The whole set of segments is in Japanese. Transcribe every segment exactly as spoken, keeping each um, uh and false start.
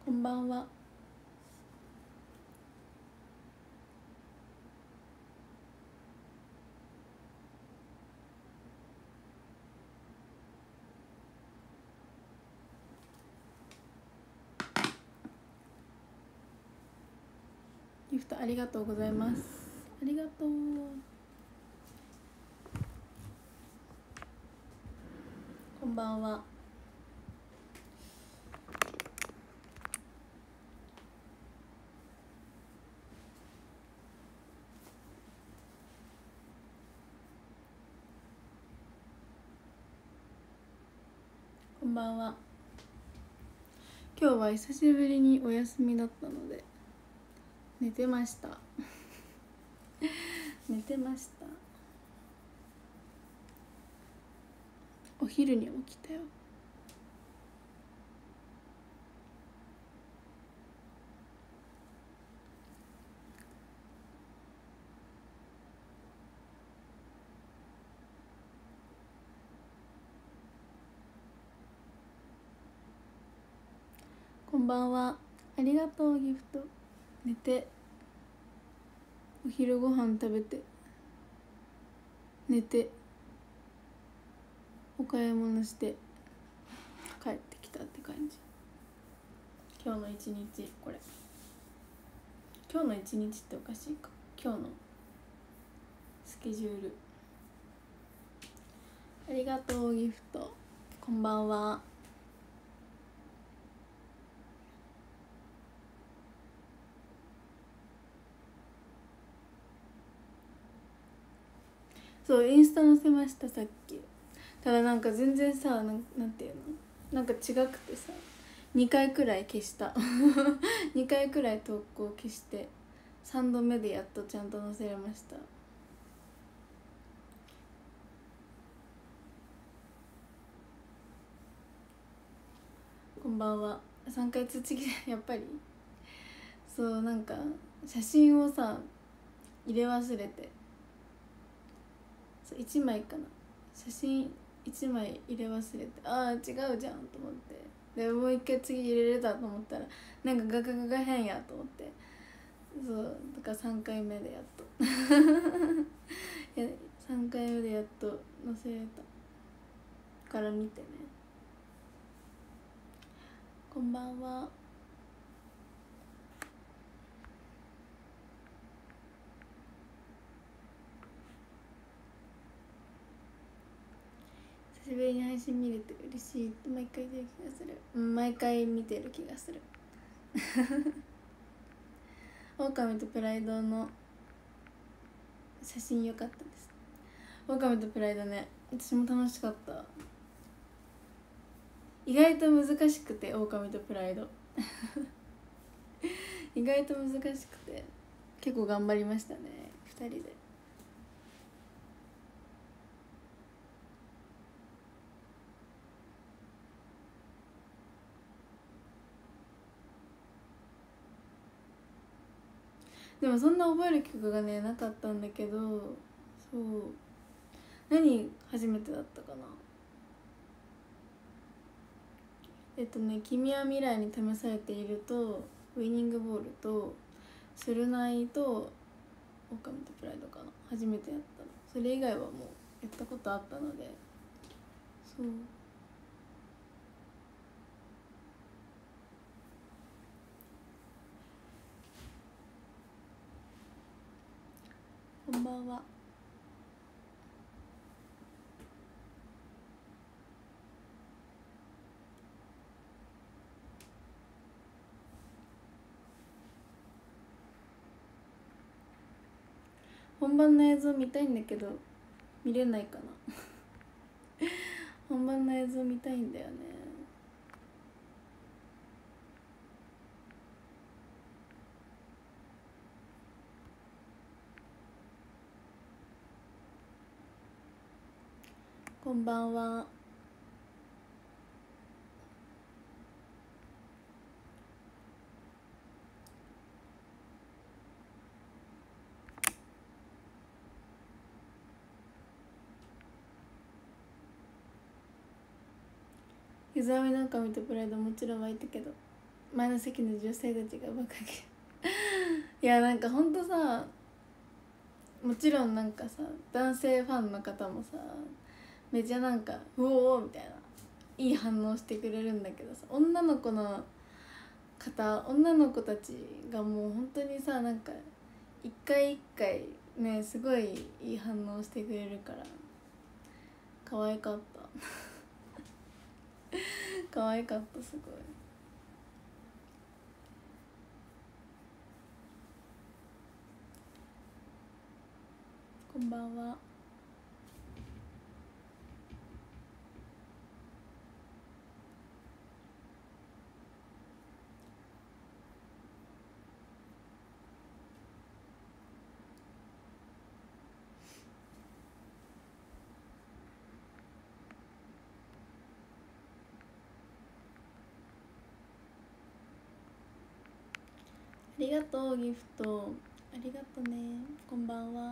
こんばんは。ギフトありがとうございます。ありがとう。こんばんは。こんばんは。今日は久しぶりにお休みだったので寝てました寝てました。お昼に起きたよ。こんばんは。ありがとう。ギフト。寝てお昼ご飯食べて寝てお買い物して帰ってきたって感じ。今日の一日、これ今日の一日っておかしいか。今日のスケジュール。ありがとう。ギフト。こんばんは。そう、インスタ載せました、さっき。ただなんか全然さ、なんなんていうの、なんか違くてさ、にかいくらい消したにかいくらい投稿消して、さんどめでやっとちゃんと載せれました。こんばんは。さんかい通知来てやっぱりそう、なんか写真をさ入れ忘れて、そういちまいかな、写真いちまい入れ忘れて、ああ違うじゃんと思って、でもう一回次入れれたと思ったらなんかガガガガ変やと思って、そうだからさんかいめでやっといやさんかいめでやっと載せれたから見てね。こんばんは。久しぶりに配信見れて嬉しいって毎回言ってる気がする。うん、毎回見てる気がする狼とプライドの写真良かったです。狼とプライドね、私も楽しかった。意外と難しくて、狼とプライド意外と難しくて結構頑張りましたね、ふたりで。でもそんな覚える曲がねなかったんだけど、そう何初めてだったかな。えっとね「君は未来に試されている」と「ウイニングボール」と「スルナイ」と「狼とプライド」かな、初めてやったの。それ以外はもうやったことあったので。そう、こんばんは。本番の映像見たいんだけど見れないかな本番の映像見たいんだよね。こんばんは。湯沢なんか見てプライドもちろん湧いたけど、 前の席の女性たちがバカげいやなんかほんとさ、もちろんなんかさ男性ファンの方もさめっちゃなんか「うおー」みたいないい反応してくれるんだけどさ、女の子の方女の子たちがもう本当にさなんか一回一回ねすごいいい反応してくれるから可愛かった可愛かったすごい。こんばんは。ありがとうギフト、ありがとうね。こんばんは。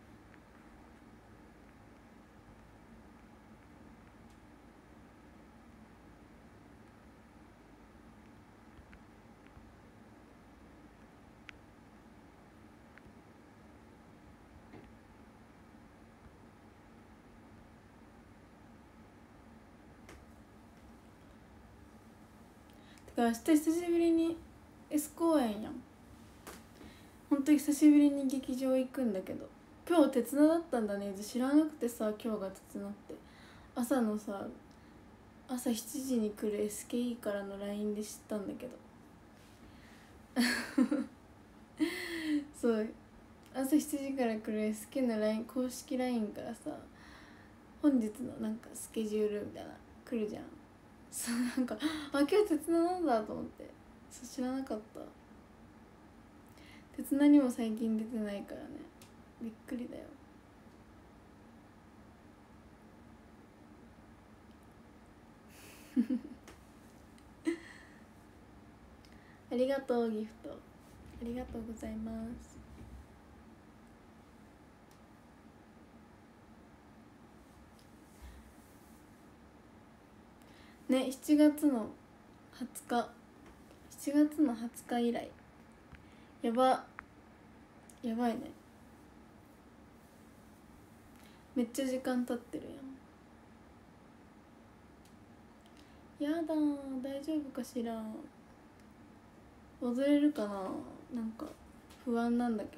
てか明日久しぶりに S 公演やん。ほんと久しぶりに劇場行くんだけど、今日鉄菜だったんだね。知らなくてさ、今日が鉄菜って朝のさ朝しちじに来る エスケーイー からの ライン で知ったんだけどそう朝しちじから来る エスケー の ライン 公式 ライン からさ本日のなんかスケジュールみたいな来るじゃん。そうなんかあ今日鉄菜なんだと思って、そう知らなかった。鉄菜にも最近出てないからね、びっくりだよ。ありがとうギフト、ありがとうございます。ね、しちがつのはつかしちがつのはつか以来、やばやばいね。めっちゃ時間経ってるやん。やだー、大丈夫かしら。踊れるかな、なんか不安なんだけど。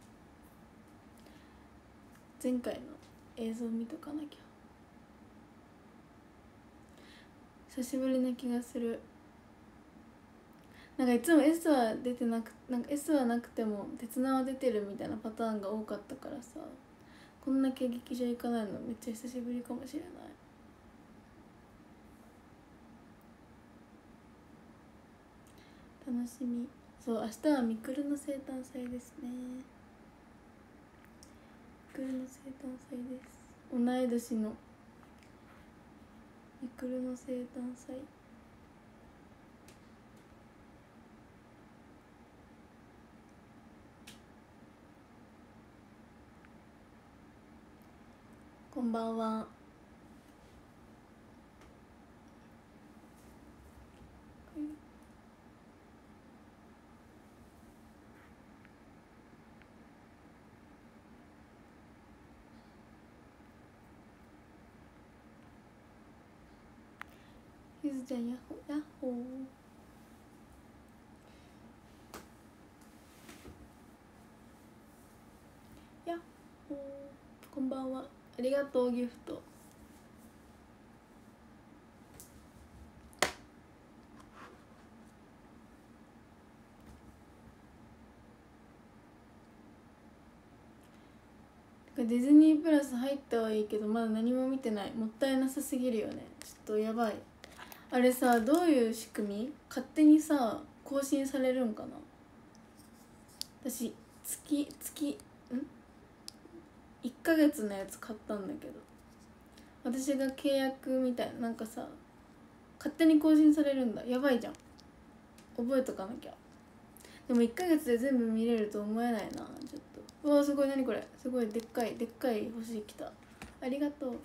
前回の映像見とかなきゃ。久しぶりな気がする。なんかいつも S は出てなくなんか S はなくても鉄菜は出てるみたいなパターンが多かったからさ、こんだけ劇場行かないのめっちゃ久しぶりかもしれない。楽しみ。そう、明日はみくるの生誕祭ですね。みくるの生誕祭です。同い年のみくるの生誕祭。こんばんは。ゆずちゃん、ヤッホーヤッホー。ヤッホー、こんばんは。ありがとうギフト。ディズニープラス入ったはいいけどまだ何も見てない。もったいなさすぎるよね。ちょっとやばい。あれさ、どういう仕組み？勝手にさ更新されるんかな。私月月んいっかげつのやつ買ったんだけど、私が契約みたいな、なんかさ勝手に更新されるんだ。やばいじゃん、覚えとかなきゃ。でもいっかげつで全部見れると思えないな。ちょっとうわすごい、何これ、すごいでっかいでっかい星来た。ありがとう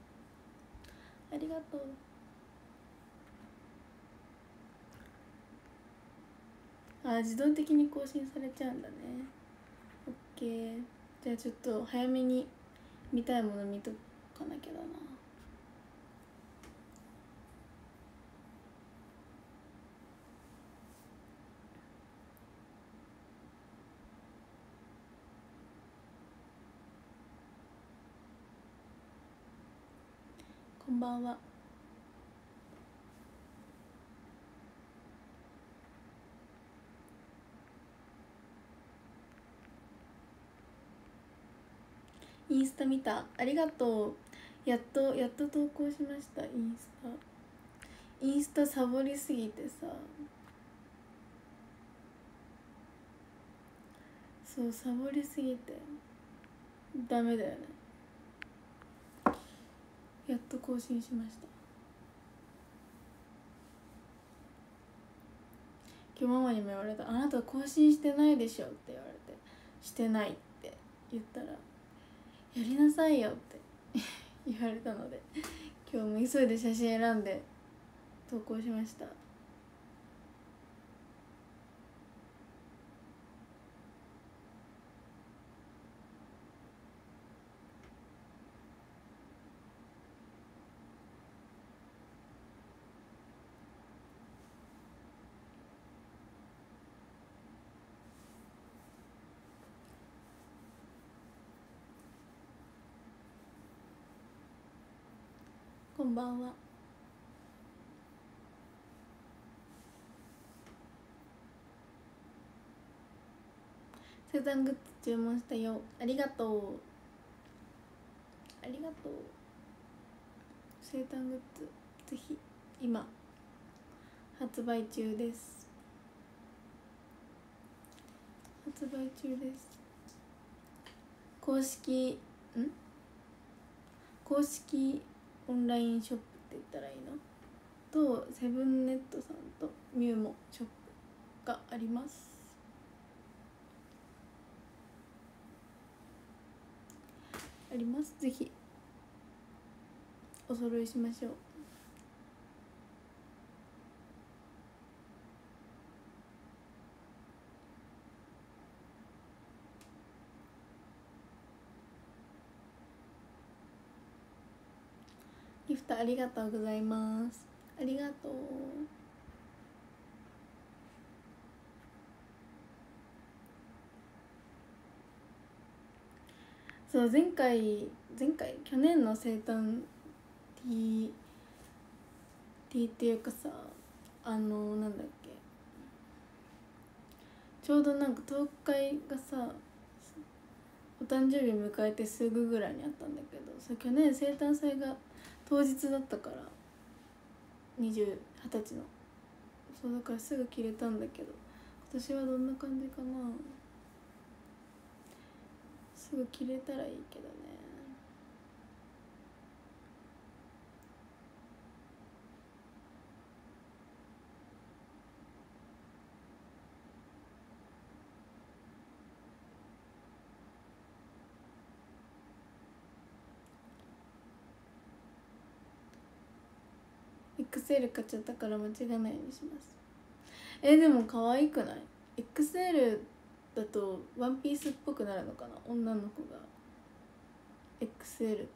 ありがとう。 あ、自動的に更新されちゃうんだね。オッケー。じゃあちょっと早めに見たいもの見とかなきゃだな。こんばんは。インスタ見た。ありがとう。やっとやっと投稿しました。インスタインスタサボりすぎてさ、そうサボりすぎてダメだよね。やっと更新しました。今日ママにも言われた。あなた更新してないでしょって言われて、してないって言ったら、やりなさいよって言われたので、今日も急いで写真選んで投稿しました。こんばんは。生誕グッズ注文したよ。ありがとう。ありがとう。生誕グッズぜひ今発売中です。発売中です。公式ん公式オンラインショップって言ったらいいのと、セブンネットさんとミュウモショップがあります。あります。ぜひお揃いしましょう。ギフトありがとうございます。ありがとう。そう、前回前回去年の生誕 T T っていうかさ、あのなんだっけ、ちょうどなんか東海がさお誕生日迎えてすぐぐらいにあったんだけどさ、去年生誕祭が当日だったから、にじゅう、はたちの、そうだからすぐ着れたんだけど、今年はどんな感じかな。すぐ着れたらいいけどね。エックスエル 買っちゃったから間違えないようにします。えでも可愛くない？ エックスエル だとワンピースっぽくなるのかな、女の子が エックスエル って。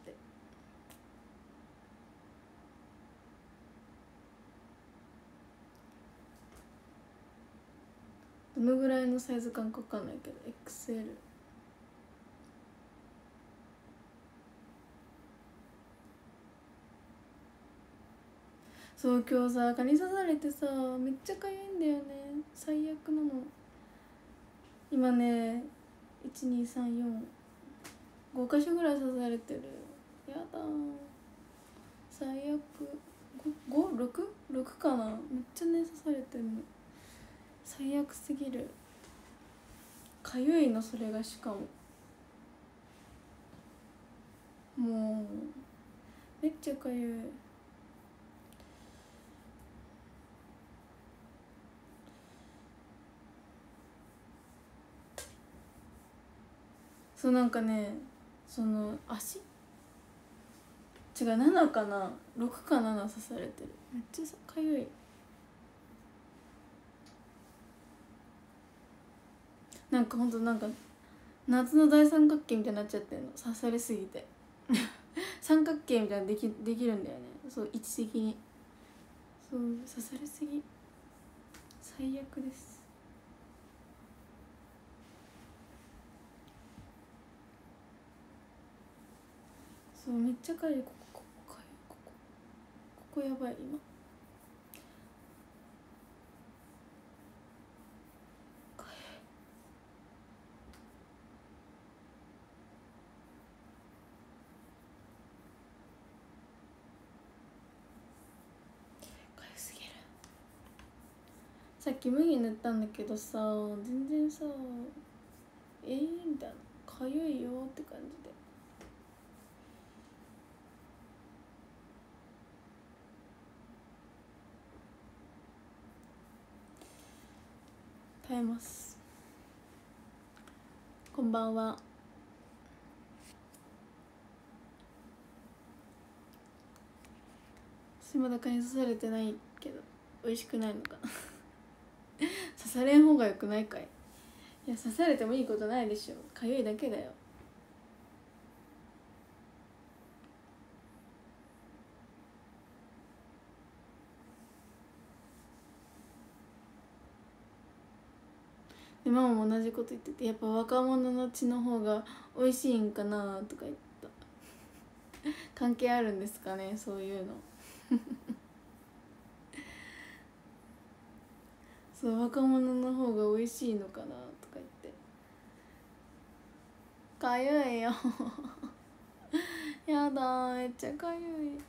どのぐらいのサイズ感か分かんないけど エックスエル。 そう今日さ蚊に刺されてさ、めっちゃかゆいんだよね。最悪なの。今ねいちにさんよんごか所ぐらい刺されてる。やだ最悪。ごろくろくかな。めっちゃね刺されてるの。最悪すぎる。かゆいのそれが、しかももうめっちゃかゆい。そうなんかね、その足違うななかなろくかなな刺されてる。めっちゃかゆい。 なんかほんとなんか夏の大三角形みたいになっちゃってんの、刺されすぎて三角形みたいなのできできるんだよね、そう位置的に。そう刺されすぎ、最悪です。そうめっちゃかゆい、ここここかゆい、ここここやばい今。さっき麦塗ったんだけどさ、全然さ、えーみたいな、かゆいよって感じで。耐えます。こんばんは。島田かに刺されてないけど美味しくないのかな刺されん方がよくないかい。いや刺されてもいいことないでしょ、かゆいだけだよ。でママも同じこと言ってて、やっぱ若者の血の方が美味しいんかなとか言った関係あるんですかね、そういうのそう若者の方が美味しいのかなとか言って、かゆいよやだめっちゃかゆい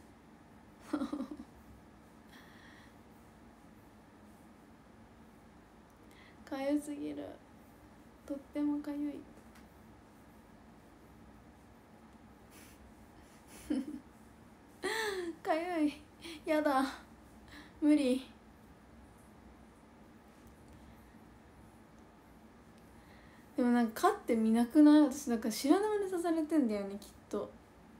かゆすぎる、とってもかゆいかゆい、やだ無理。でもなんか飼ってみなくない？私なんか知らぬ間に刺されてんだよねきっと。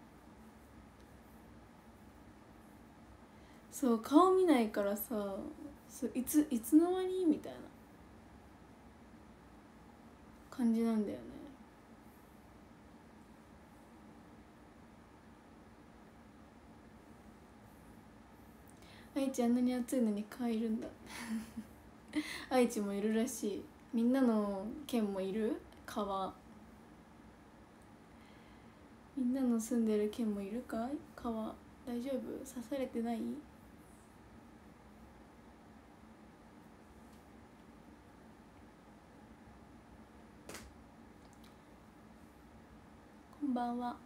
そう顔見ないからさ、そういついつの間にみたいな感じなんだよね。愛知あんなに暑いのに蚊いるんだ愛知もいるらしい。みんなの県もいる蚊は。みんなの住んでる県もいるかい蚊は。大丈夫？刺されてない？こんばんは。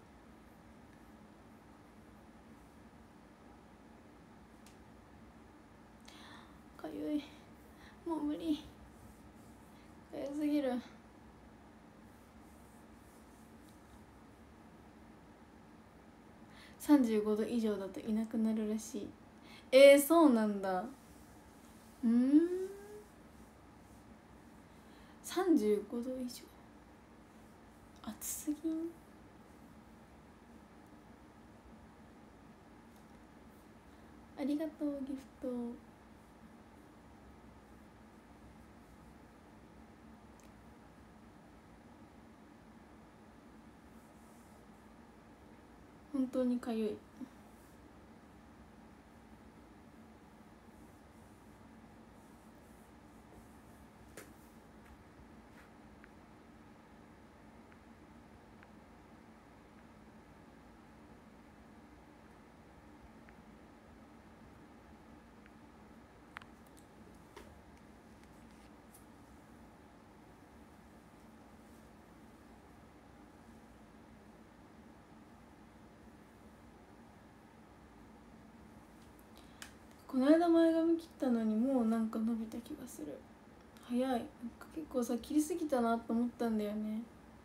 かゆい、もう無理、かゆすぎる。さんじゅうごど以上だといなくなるらしい。えー、そうなんだ。うん、さんじゅうごど以上暑すぎん？ありがとうギフト。本当にかゆい。この間前髪切ったのにもうなんか伸びた気がする。早い。なんか結構さ切りすぎたなと思ったんだよね。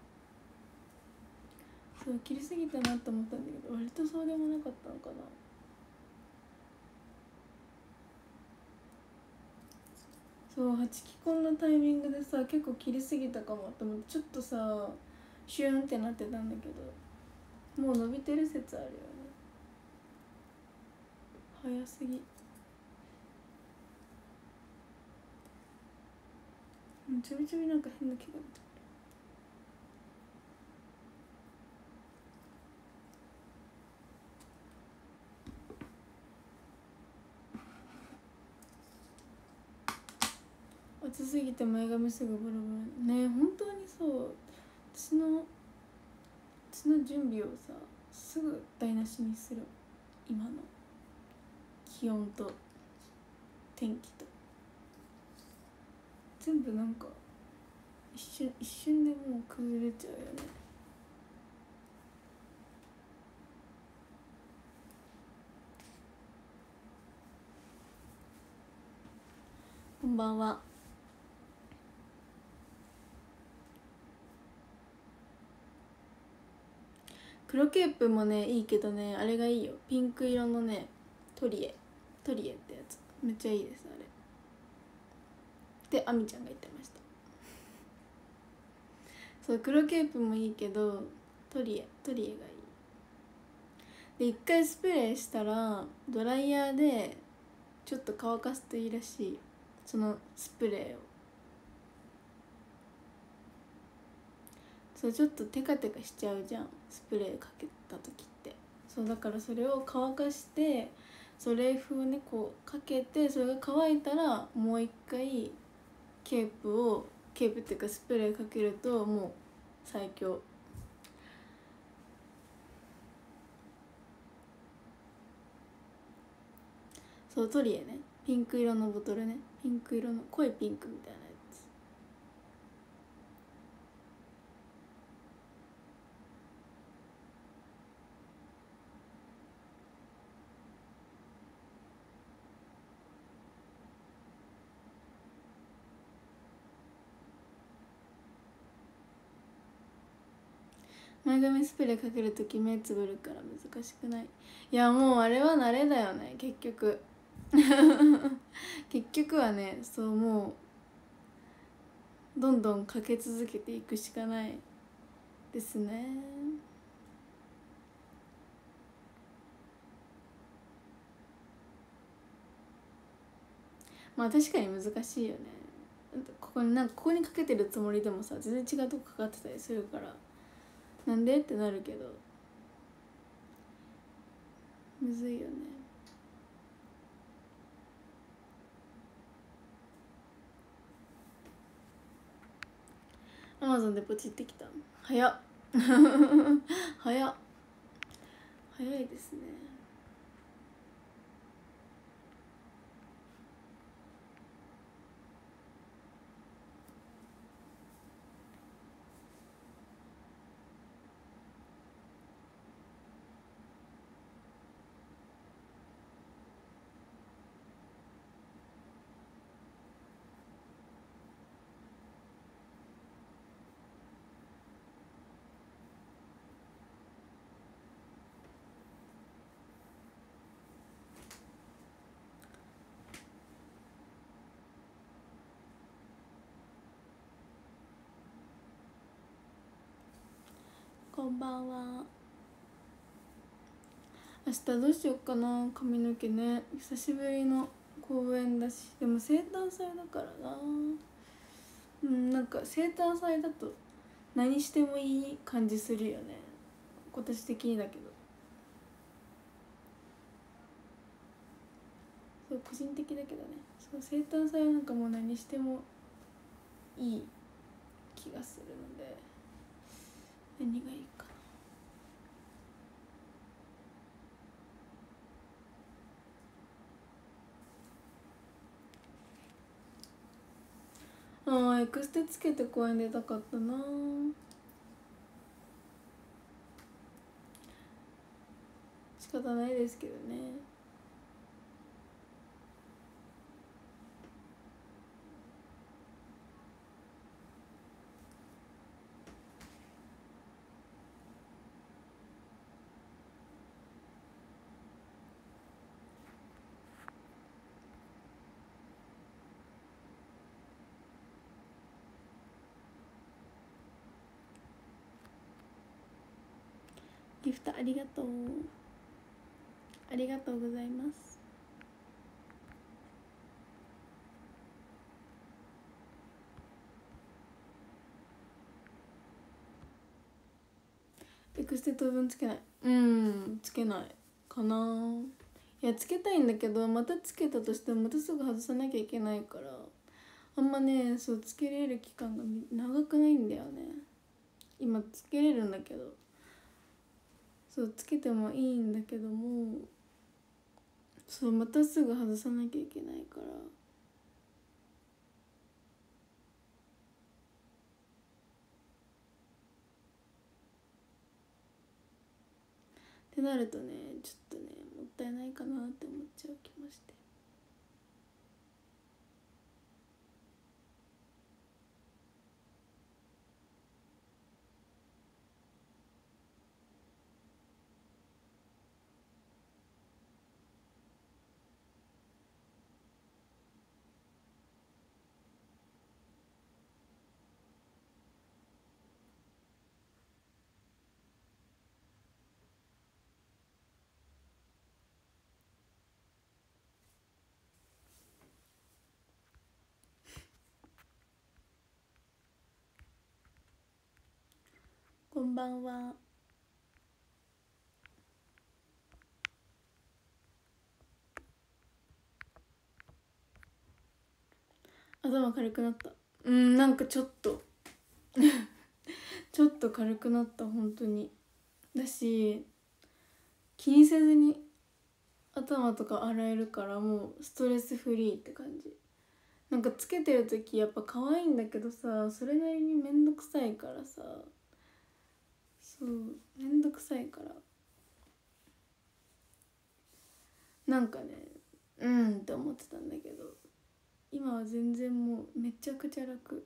そう切りすぎたなと思ったんだけど、割とそうでもなかったのかな。そうはちきこんのタイミングでさ結構切りすぎたかもと思ってちょっとさシューンってなってたんだけど、もう伸びてる説あるよね。早すぎ。うもちょびちょびなんか変な気が出てくる。暑すぎて前髪すぐボロボロね。本当にそう、私の私の準備をさすぐ台無しにする。今の気温と天気と全部なんか一瞬一瞬でもう崩れちゃうよね。こんばんは。黒ケープもねいいけどね、あれがいいよ、ピンク色のねトリエトリエってやつめっちゃいいです。あれであみちゃんが言ってました。そう黒ケープもいいけどトリエトリエがいい。で一回スプレーしたらドライヤーでちょっと乾かすといいらしい、そのスプレーを。そうちょっとテカテカしちゃうじゃんスプレーかけた時って。そうだからそれを乾かしてそれ風ねこうかけて、それが乾いたらもう一回ケープをケープっていうかスプレーかけるともう最強。そうトリエね、ピンク色のボトルね、ピンク色の濃いピンクみたいなやつ。前髪スプレーかけるとき目つぶるから難しくない？いやもうあれは慣れだよね結局結局はね、そうもうどんどんかけ続けていくしかないですね。まあ確かに難しいよね。ここになんかここにかけてるつもりでもさ全然違うとこかかってたりするからなんでってなるけどむずいよね。アマゾンでポチってきた。早っ早っ早いですね。こんばんは。明日どうしようかな、髪の毛ね。久しぶりの公園だし、でも生誕祭だからな。うんなんか生誕祭だと何してもいい感じするよね今年的にだけど。そう個人的だけどね。そう生誕祭はなんかもう何してもいい気がするので何がいいかな。あーエクステつけて公園出たかったな。仕方ないですけどね。ギフトありがとうありがとうございます。 着して当分つけない。うんつけないかな。いやつけたいんだけど、またつけたとしてもまたすぐ外さなきゃいけないから、あんまねそうつけれる期間が長くないんだよね。今つけれるんだけど、そうつけてもいいんだけども、そうまたすぐ外さなきゃいけないから。ってなるとね、ちょっとねもったいないかなって思っちゃう気もして。こんばんは。頭軽くなった。うん、なんかちょっとちょっと軽くなった本当に。だし気にせずに頭とか洗えるから、もうストレスフリーって感じ。なんかつけてる時やっぱ可愛いんだけどさ、それなりにめんどくさいからさ、そうめんどくさいからなんかねうんって思ってたんだけど、今は全然もうめちゃくちゃ楽。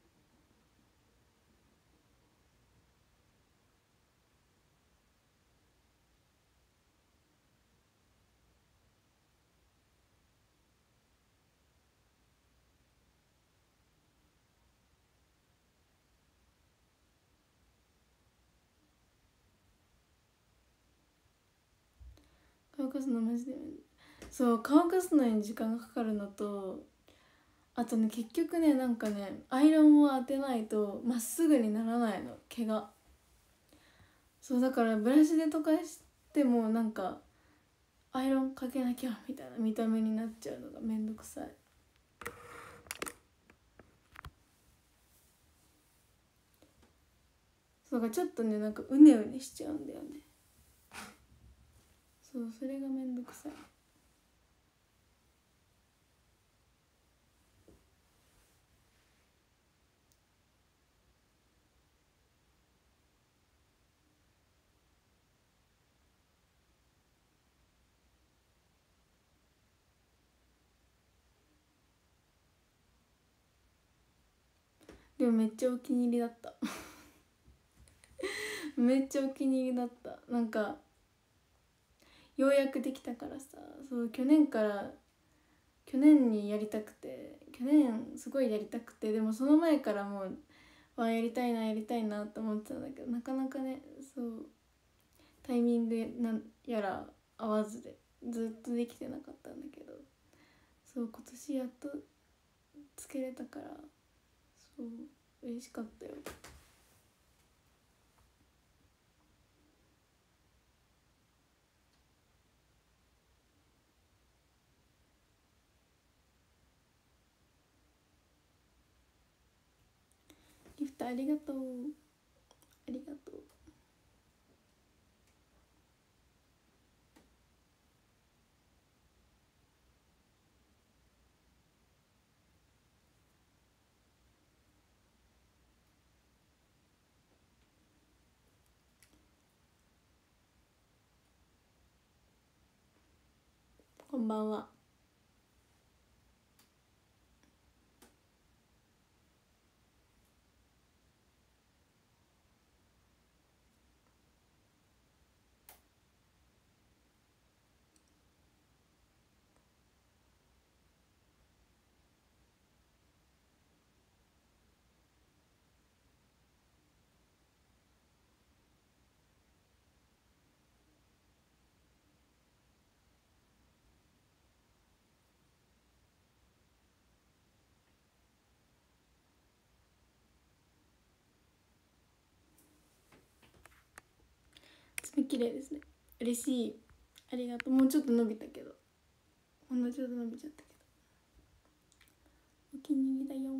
乾かすのマジでめんそう乾かすのに時間がかかるのと、あとね結局ねなんかねアイロンを当てないとまっすぐにならないの毛が。そうだからブラシで溶かしてもなんかアイロンかけなきゃみたいな見た目になっちゃうのがめんどくさい。そうだからちょっとねなんかうねうねしちゃうんだよね。そうそれがめんどくさい。でもめっちゃお気に入りだっためっちゃお気に入りだった。なんかようやくできたからさ、そう去年から去年にやりたくて、去年すごいやりたくて、でもその前からもうわやりたいなやりたいなと思ってたんだけど、なかなかねそうタイミングなんやら合わずでずっとできてなかったんだけど、そう今年やっとつけれたからそう嬉しかったよ。ギフトありがとうありがとう。こんばんは。 爪綺麗ですね。嬉しい、ありがとう。もうちょっと伸びたけど、ほんのちょっと伸びちゃったけど、お気に入りだよ。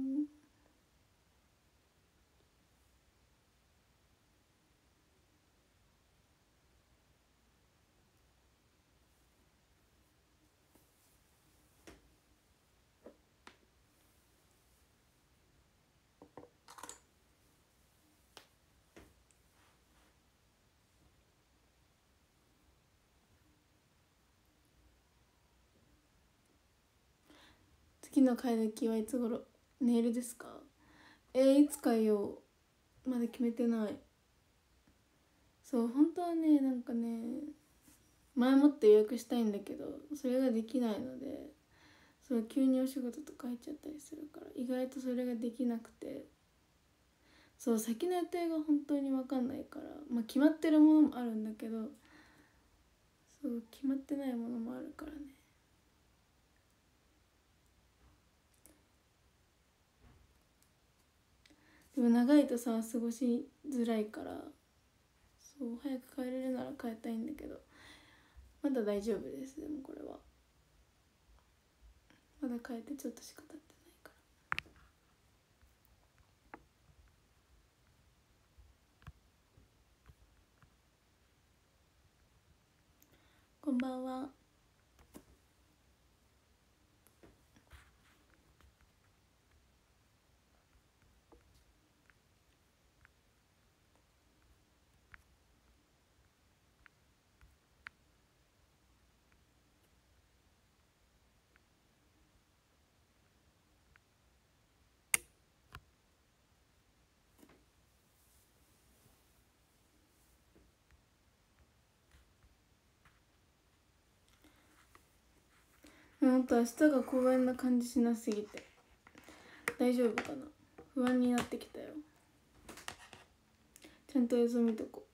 次の買い時はいつ頃？ネイルですか？えー、いつかよ、まだ決めてない。そう、本当はね、なんかね、前もって予約したいんだけど、それができないので、そう急にお仕事とか入っちゃったりするから、意外とそれができなくて、そう先の予定が本当に分かんないから、まあ決まってるものもあるんだけど、そう決まってないものもあるからね。でも長いとさ過ごしづらいから、そう早く帰れるなら帰りたいんだけど、まだ大丈夫です。でもこれはまだ帰ってちょっとしか経ってないから。こんばんは。ほんと明日が公園な感じしなすぎて大丈夫かな、不安になってきたよ。ちゃんと映像見とこう。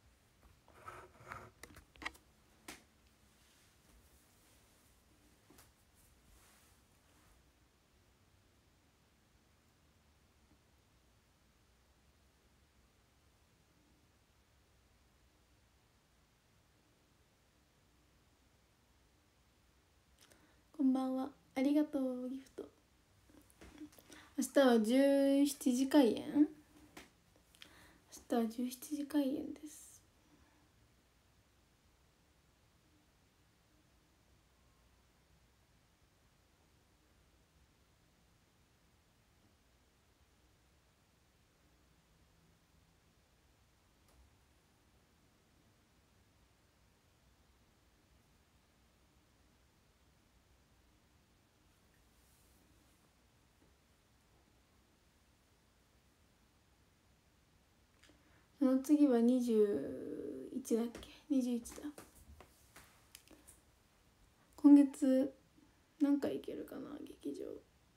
こんばんは、ありがとうギフト。明日はじゅうしちじ開演。明日はじゅうしちじ開演です。その次はにじゅういちだっけ、にじゅういちだ。今月何回行けるかな、劇場。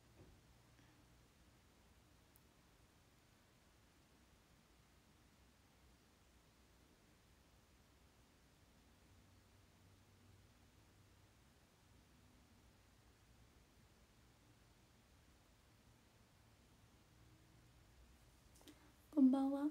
こんばんは。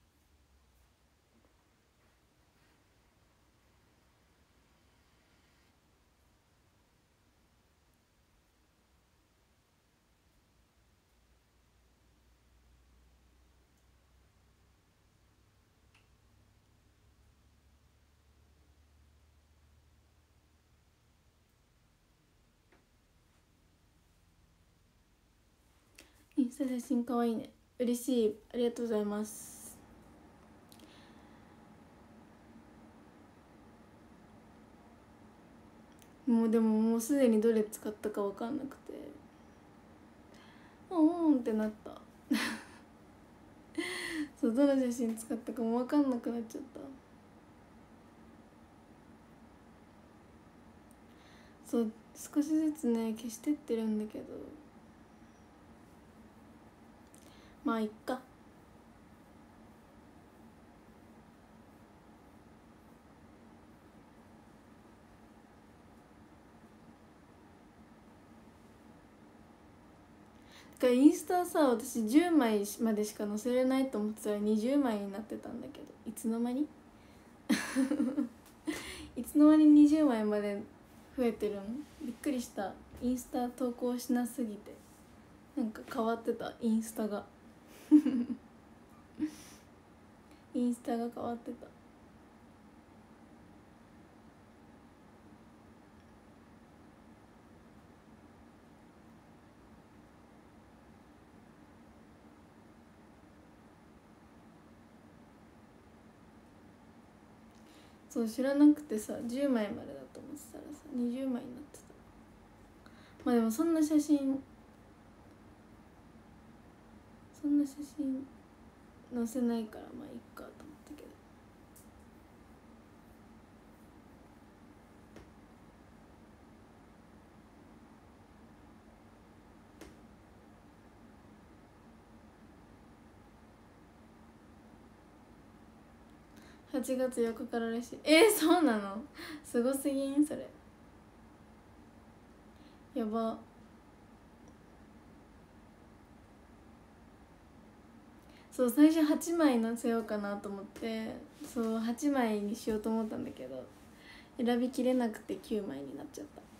インスタ写真かわいいね。嬉しい、ありがとうございます。もうでももうすでにどれ使ったか分かんなくて、うんうんってなったそうどの写真使ったかも分かんなくなっちゃった。そう少しずつね消してってるんだけど、まあいっか。だからインスタさ、私じゅうまいまでしか載せれないと思ってたらにじゅうまいになってたんだけど、いつの間にいつの間ににじゅうまいまで増えてるん？びっくりした。インスタ投稿しなすぎてなんか変わってた。インスタがインスタが変わってた。そう知らなくてさ、じゅうまいまでだと思ってたらさにじゅうまいになってた。まあでもそんな写真そんな写真載せないからまあいっかと思ったけど。はちがつよっかかららしい。えー、そうなの？すごすぎんそれ。やば。そう最初はちまい載せようかなと思って、そうはちまいにしようと思ったんだけど選びきれなくてきゅうまいになっちゃった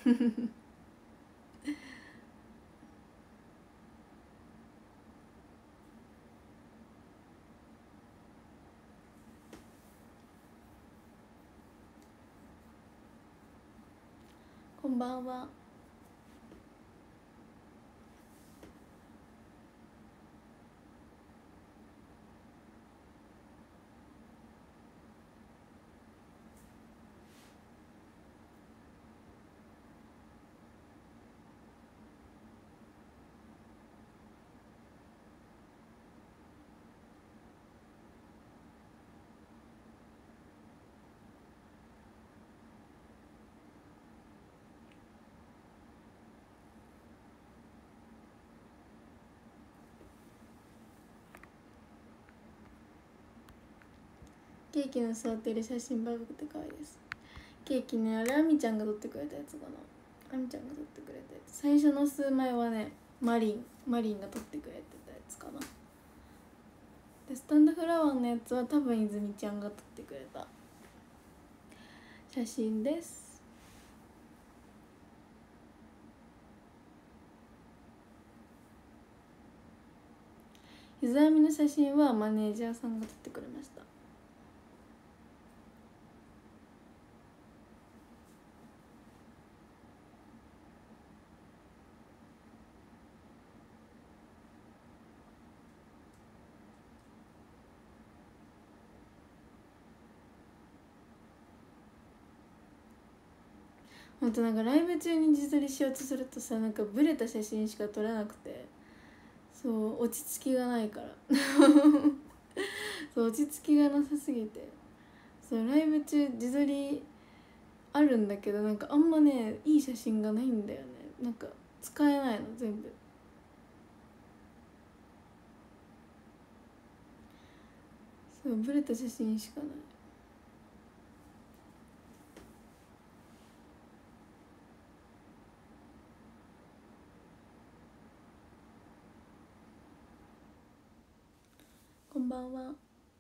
こんばんは。ケーキの座ってる写真バブって可愛いです。ケーキね、あれあみちゃんが撮ってくれたやつかな。あみちゃんが撮ってくれたやつ。最初の数枚はねマリンマリンが撮ってくれてたやつかな。でスタンドフラワーのやつは多分泉ちゃんが撮ってくれた写真です。ゆずあみの写真はマネージャーさんが撮ってくれました。ほんとなんかライブ中に自撮りしようとするとさ、なんかブレた写真しか撮れなくて、そう落ち着きがないからそう落ち着きがなさすぎて、そうライブ中自撮りあるんだけどなんかあんまねいい写真がないんだよね。なんか使えないの全部。そうブレた写真しかない。こんばんは。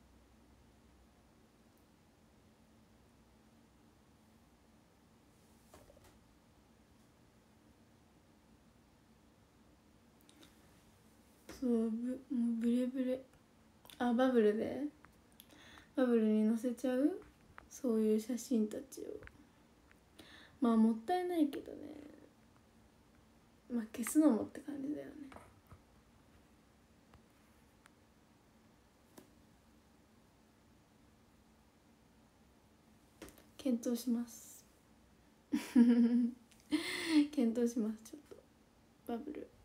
そうぶもうブレブレ。あバブルでバブルに載せちゃう、そういう写真たちを。まあもったいないけどね、まあ消すのもって感じだよね。検討します検討します。ちょっとバブル。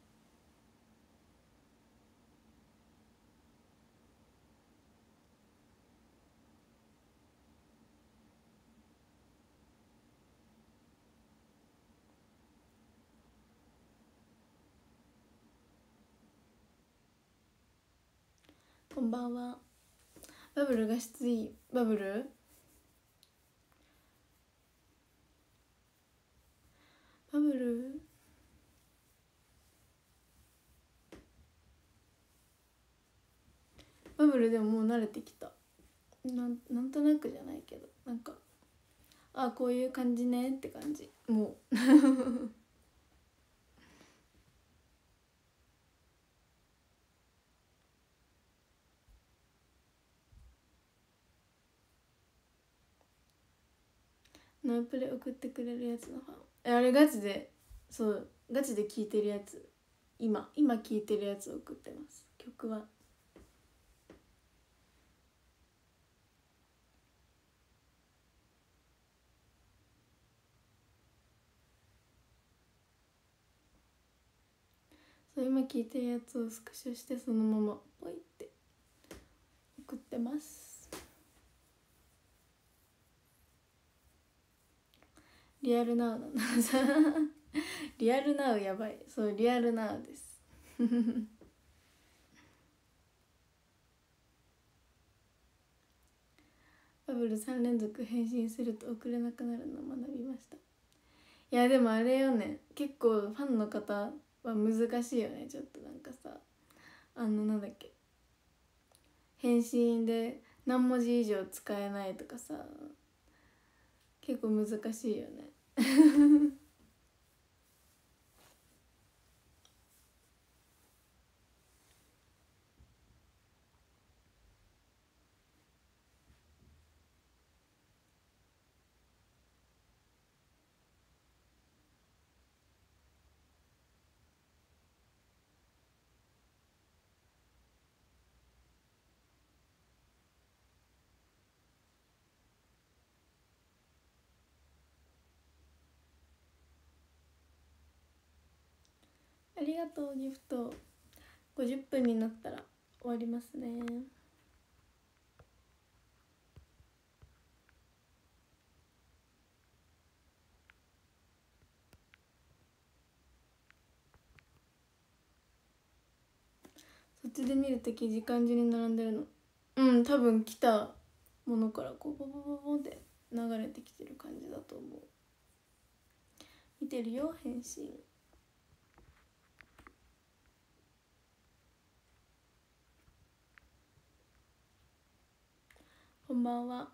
こんばんは。バブルが質いい。バブルバブルバブルでももう慣れてきた。 なんなんとなくじゃないけど、なんかあこういう感じねって感じ。もうノープレ送ってくれるやつのファン、えあれガチで、そうガチで聴いてるやつ、今今聴いてるやつを送ってます。曲はそう今聴いてるやつをスクショしてそのままポイって送ってます。リアルナウなのリアルナウやばい。そうリアルナウですバブルさん連続返信すると送れなくなるのを学びました。いやでもあれよね、結構ファンの方は難しいよね。ちょっとなんかさ、あのなんだっけ、返信で何文字以上使えないとかさ、結構難しいよねありがとうギフト。ごじゅっぷんになったら終わりますね。そっちで見るとき時間順に並んでるの。うん、多分来たものからこうボボボボって流れてきてる感じだと思う。見てるよ返信。こんばんは。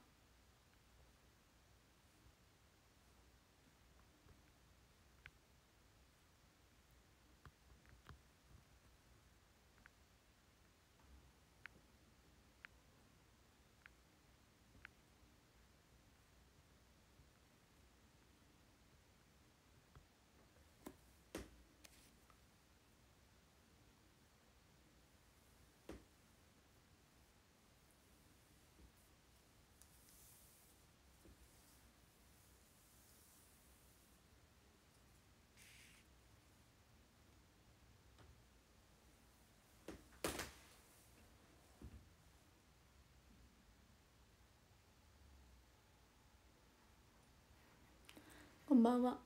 こんばんは。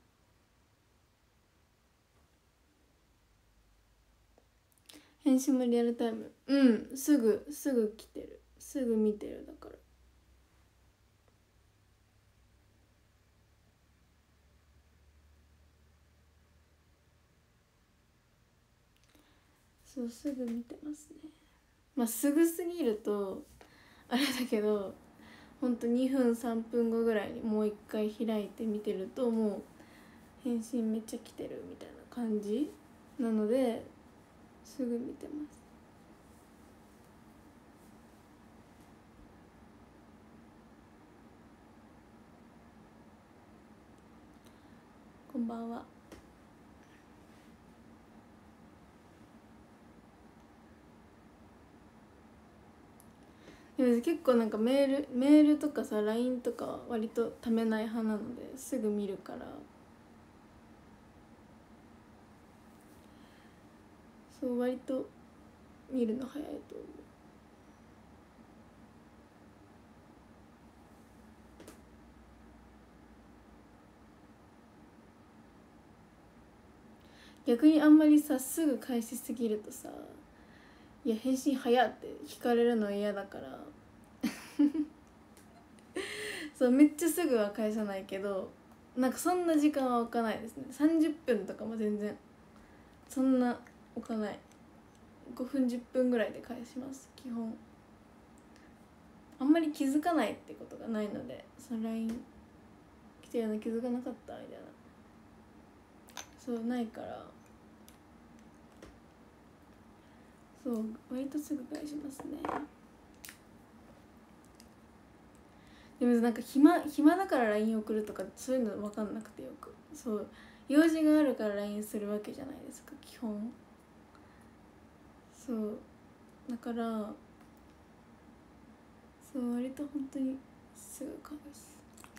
返信もリアルタイム。うん、すぐすぐ来てる、すぐ見てる。だからそうすぐ見てますね。まあすぐすぎるとあれだけど、ほんとにふんさんぷんごぐらいにもう一回開いて見てるともう返信めっちゃ来てるみたいな感じなのですぐ見てます。こんばんは。結構なんかメールメールとかさ ライン とか割とためない派なのですぐ見るから、そう割と見るの早いと思う。逆にあんまりさすぐ返しすぎるとさ、いや返信早って聞かれるの嫌だからそうめっちゃすぐは返さないけど、なんかそんな時間は置かないですね。さんじゅっぷんとかも全然そんな置かない。ごふんじゅっぷんぐらいで返します基本。 あんまり気づかないってことがないので、その ライン 来てるの気づかなかったみたいな、そうないから、そう割とすぐ返しますね。でもなんか暇暇だから ライン 送るとかそういうの分かんなくて、よくそう用事があるから ライン するわけじゃないですか基本。そうだからそう割と本当にすぐ返す。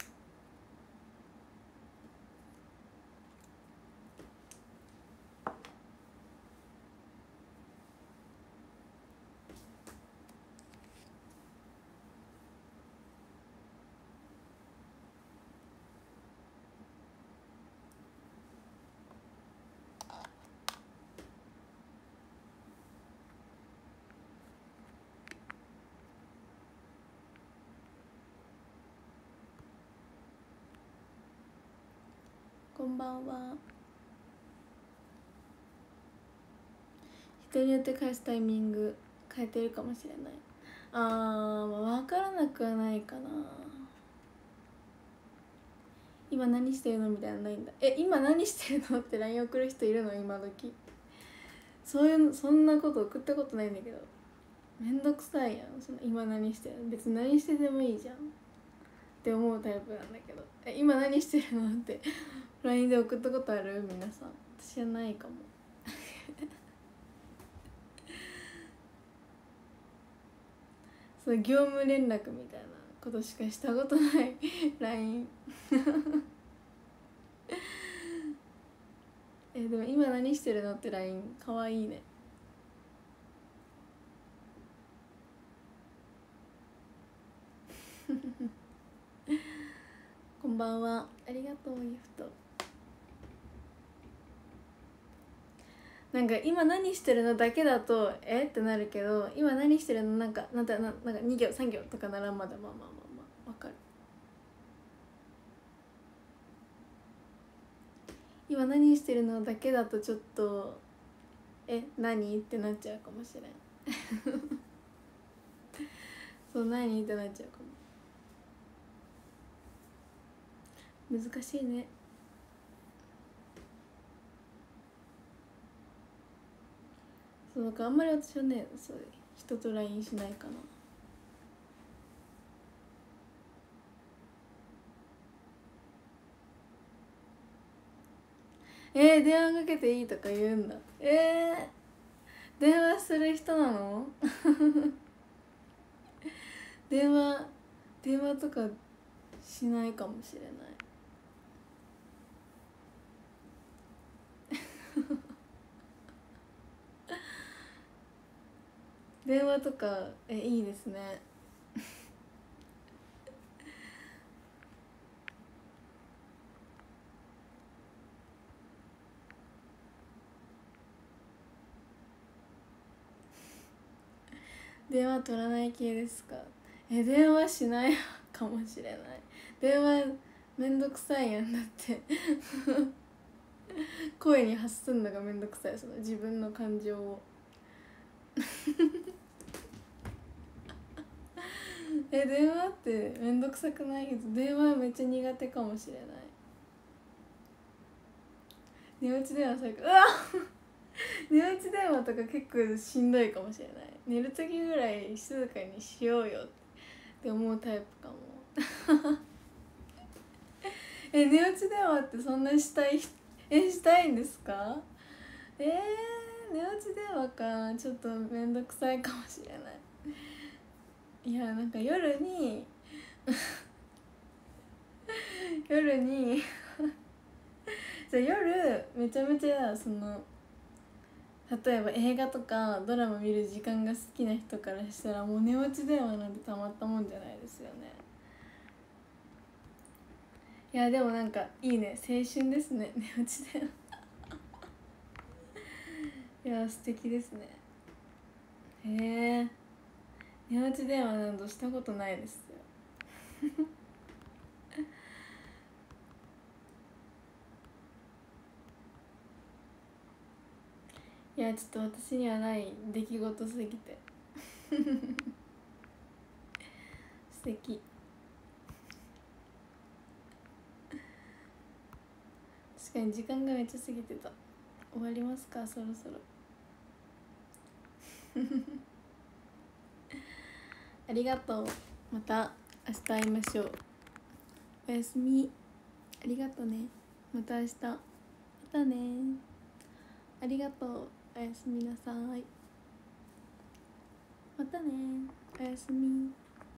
こんばんは。人によって返すタイミング変えてるかもしれない。あー、まあ、分からなくはないかな。今何してるのみたいなのないんだ。え、今何してるのって ライン 送る人いるの今時。そういうそんなこと送ったことないんだけど、めんどくさいやん。その今何してるの、別に何しててもいいじゃんって思うタイプなんだけど、え今何してるのって ライン で送ったことある皆さん。私はないかもそう業務連絡みたいなことしかしたことない ライン えでも今何してるのって ライン かわいいねこんばんは、ありがとうギフト。なんか今何してるのだけだとえってなるけど、今何してるのなんかなんかなんかに行さん行とかならまだまあまあまあまあわかる。今何してるのだけだとちょっとえ何ってなっちゃうかもしれんそう何ってなっちゃうかも。難しいね。そうだからあんまり私はね、そう人と ライン しないかな。えー、電話かけていいとか言うんだ。えー、電話する人なの電話電話とかしないかもしれない電話とかえいいですね電話取らない系ですか。え電話しないかもしれない。電話めんどくさいやんだって声に発すんのがめんどくさい、その自分の感情をえ電話ってめんどくさくない？電話めっちゃ苦手かもしれない。寝落ち電話最高。うわ寝落ち電話とか結構しんどいかもしれない。寝る時ぐらい静かにしようよって思うタイプかもえ寝落ち電話ってそんなしたいえしたいんですか？えー、寝落ち電話かちょっとめんどくさいかもしれない。いやなんか夜に夜にじゃあ夜めちゃめちゃその例えば映画とかドラマ見る時間が好きな人からしたらもう寝落ち電話なんてたまったもんじゃないですよね。いやでもなんかいいね、青春ですね寝落ち電話いや素敵ですね。へえ寝落ち電話などしたことないですよいやちょっと私にはない出来事すぎて素敵。確かに時間がめっちゃ過ぎてた。終わりますか、そろそろ。ありがとう。また明日会いましょう。おやすみ。ありがとうね。また明日。またね。ありがとう。おやすみなさい。またね。おやすみ。